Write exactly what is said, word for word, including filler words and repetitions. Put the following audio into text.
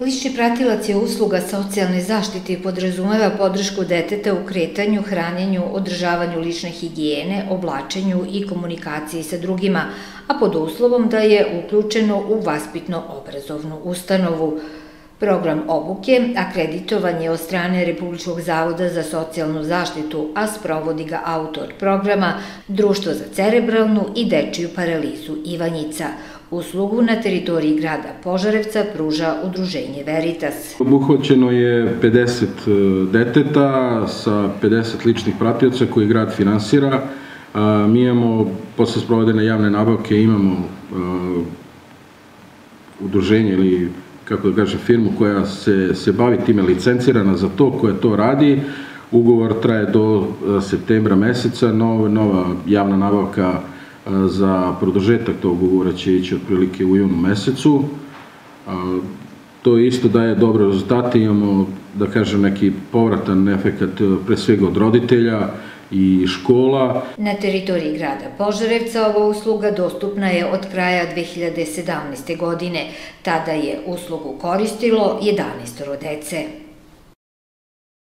Lični pratilac je usluga socijalne zaštite i podrazumeva podršku deteta u kretanju, hranjenju, održavanju lične higijene, oblačenju i komunikaciji sa drugima, a pod uslovom da je uključeno u vaspitno-obrazovnu ustanovu. Program obuke akreditovan je od strane Republičkog zavoda za socijalnu zaštitu, a sprovodi ga autor programa Društvo za cerebralnu i dečiju paralizu Ivanjica. Uslugu na teritoriji grada Požarevca pruža udruženje Veritas. Obuhvaćeno je pedeset deteta sa pedeset ličnih pratioca koji grad finansira. Mi imamo, posle sprovedene javne nabavke, imamo udruženje ili, kako da kažem, firmu koja se, se bavi time, licencirana za to, koja to radi. Ugovor traje do septembra meseca, nova, nova javna nabavka za produžetak tog ugovora će ići otprilike u junu mesecu. To isto daje dobre rezultate, imamo, da kažem, neki povratan efekat pre svega od roditelja i škola. Na teritoriji grada Požarevca ova usluga dostupna je od kraja dve hiljade sedamnaeste. godine. Tada je uslugu koristilo jedanaestoro dece.